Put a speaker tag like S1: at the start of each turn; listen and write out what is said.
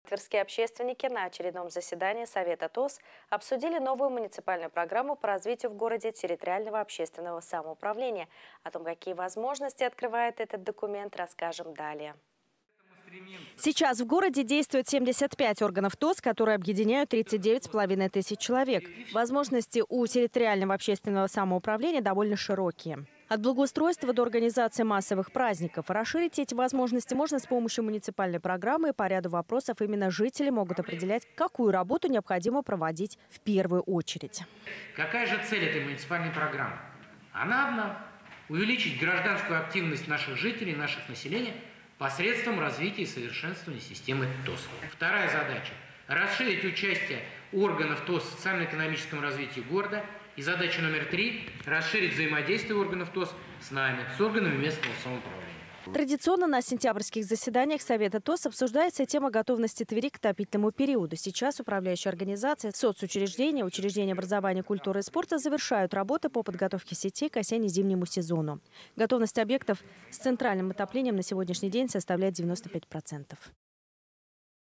S1: Тверские общественники на очередном заседании Совета ТОС обсудили новую муниципальную программу по развитию в городе территориального общественного самоуправления. О том, какие возможности открывает этот документ, расскажем далее.
S2: Сейчас в городе действует 75 органов ТОС, которые объединяют 39,5 тысяч человек. Возможности у территориального общественного самоуправления довольно широкие. От благоустройства до организации массовых праздников. Расширить эти возможности можно с помощью муниципальной программы, и по ряду вопросов именно жители могут определять, какую работу необходимо проводить в первую очередь.
S3: Какая же цель этой муниципальной программы? Она одна – увеличить гражданскую активность наших жителей, наших населения посредством развития и совершенствования системы ТОС. Вторая задача – расширить участие органов ТОС в социально-экономическом развитии города. И задача номер 3 – расширить взаимодействие органов ТОС с нами, с органами местного самоуправления.
S2: Традиционно на сентябрьских заседаниях Совета ТОС обсуждается тема готовности Твери к отопительному периоду. Сейчас управляющие организации, соцучреждения, учреждения образования, культуры и спорта завершают работы по подготовке сетей к осенне-зимнему сезону. Готовность объектов с центральным отоплением на сегодняшний день составляет 95%.